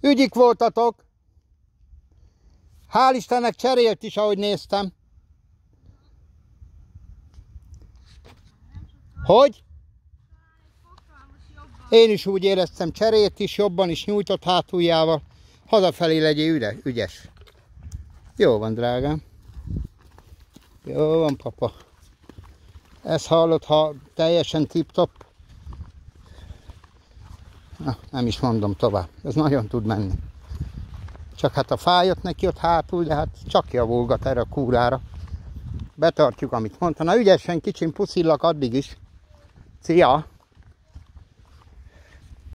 Ügyik voltatok. Hál' Istennek cserélt is, ahogy néztem. Hogy? Én is úgy éreztem, cserélt is, jobban is nyújtott hátuljával. Hazafelé legyél ügyes. Jó van, drágám. Jó van, papa. Ezt hallod, ha teljesen tip-top. Na, nem is mondom tovább. Ez nagyon tud menni. Csak hát a fájott neki ott hátul, de hát csak javulgat erre a kúrára. Betartjuk, amit mondta. Na ügyesen, kicsim, puszillak addig is. Szia!